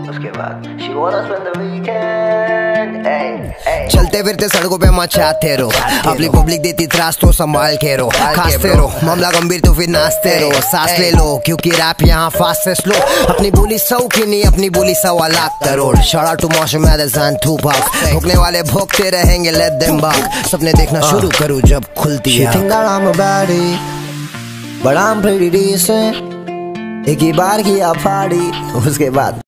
उसके बाद she wanna spend the weekend, चलते फिरते सड़कों पे मचाते रहो, अपनी पब्लिक देती त्रास तो संभाल के रहो, खासते रहो मामला गंभीर तो फिर नाचते रहो, सांस ले लो क्योंकि रैप यहाँ फास्ट से स्लो, अपनी बोली 100 की नहीं अपनी बोली 1.25 lakh crore. Shout out to Marshall Mathers and Tupac, भोगने वाले भोगते रहेंगे let them back, सपने देखना शुरू करूँ जब खुलती है। She think that I'm a baddie, but I'm pretty decent, एक ही बार किया पार्टी उसके बाद